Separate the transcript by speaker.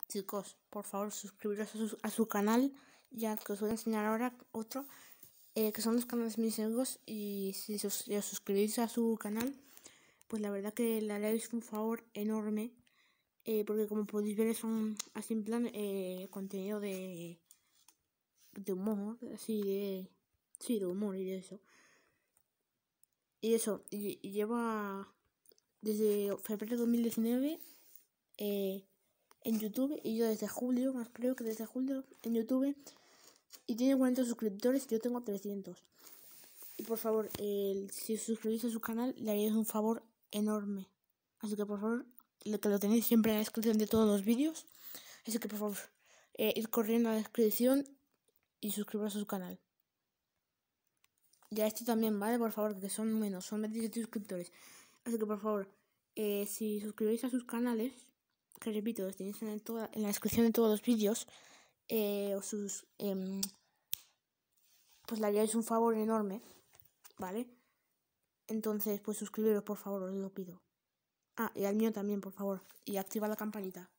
Speaker 1: Chicos, por favor, suscribiros a su canal, ya que os voy a enseñar ahora otro, que son los canales de mis amigos, y si os suscribís a su canal, pues la verdad que le haréis un favor enorme, porque como podéis ver son así en plan contenido de humor, así de humor y de eso. Y lleva desde febrero de 2019 en YouTube, y yo desde julio, más creo que desde julio en YouTube, y tiene 40 suscriptores y yo tengo 300. Y por favor, si os suscribís a su canal, le haréis un favor enorme. Así que por favor, que lo tenéis siempre en la descripción de todos los vídeos. Así que por favor, id corriendo a la descripción y suscribiros a su canal. Y a este también, ¿vale? Por favor, que son 27 suscriptores. Así que por favor, si suscribís a sus canales, que repito, los tenéis en la descripción de todos los vídeos, pues le haríais un favor enorme, ¿vale? Entonces, pues suscribiros, por favor, os lo pido. Ah, y al mío también, por favor. Y activa la campanita.